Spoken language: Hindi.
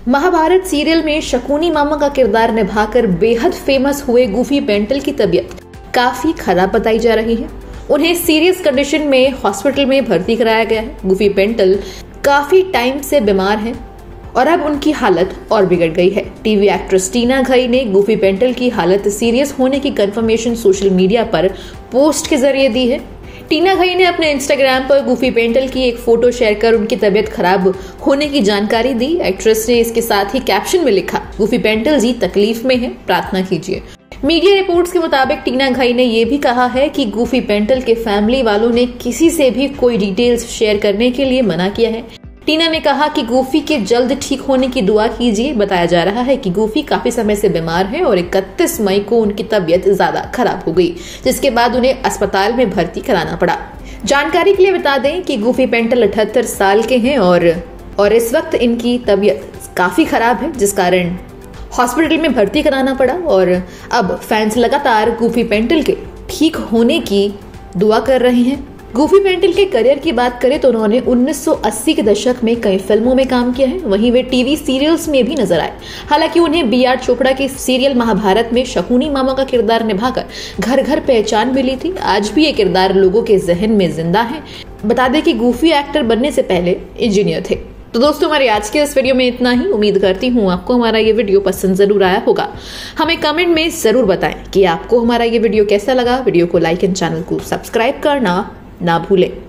महाभारत सीरियल में शकुनी मामा का किरदार निभाकर बेहद फेमस हुए गूफी पेंटल की तबीयत काफी खराब बताई जा रही है। उन्हें सीरियस कंडीशन में हॉस्पिटल में भर्ती कराया गया है। गूफी पेंटल काफी टाइम से बीमार हैं और अब उनकी हालत और बिगड़ गई है। टीवी एक्ट्रेस टीना घई ने गूफी पेंटल की हालत सीरियस होने की कंफर्मेशन सोशल मीडिया पर पोस्ट के जरिए दी है। टीना घई ने अपने इंस्टाग्राम पर गूफी पेंटल की एक फोटो शेयर कर उनकी तबीयत खराब होने की जानकारी दी। एक्ट्रेस ने इसके साथ ही कैप्शन में लिखा, गूफी पेंटल जी तकलीफ में है, प्रार्थना कीजिए। मीडिया रिपोर्ट्स के मुताबिक टीना घई ने यह भी कहा है कि गूफी पेंटल के फैमिली वालों ने किसी से भी कोई डिटेल्स शेयर करने के लिए मना किया है। टीना ने कहा कि गूफी के जल्द ठीक होने की दुआ कीजिए। बताया जा रहा है कि गूफी काफी समय से बीमार है और 31 मई को उनकी तबीयत ज्यादा खराब हो गई, जिसके बाद उन्हें अस्पताल में भर्ती कराना पड़ा। जानकारी के लिए बता दें कि गूफी पेंटल 78 साल के हैं और इस वक्त इनकी तबीयत काफी खराब है, जिस कारण हॉस्पिटल में भर्ती कराना पड़ा। और अब फैंस लगातार गूफी पेंटल के ठीक होने की दुआ कर रहे हैं। गूफी पेंटल के करियर की बात करें तो उन्होंने 1980 के दशक में कई फिल्मों में काम किया है। वहीं वे टीवी सीरियल्स में भी नजर आए। हालांकि उन्हें बी.आर. चोपड़ा के सीरियल महाभारत में शकुनी मामा का किरदार निभाकर घर घर पहचान मिली थी। आज भी ये किरदार लोगों के जहन में जिंदा है। बता दें कि गूफी एक्टर बनने से पहले इंजीनियर थे। तो दोस्तों, हमारे आज के इस वीडियो में इतना ही। उम्मीद करती हूँ आपको हमारा ये वीडियो पसंद जरूर आया होगा। हमें कमेंट में जरूर बताएं कि आपको हमारा ये वीडियो कैसा लगा। वीडियो को लाइक एंड चैनल को सब्सक्राइब करना ना भूलें।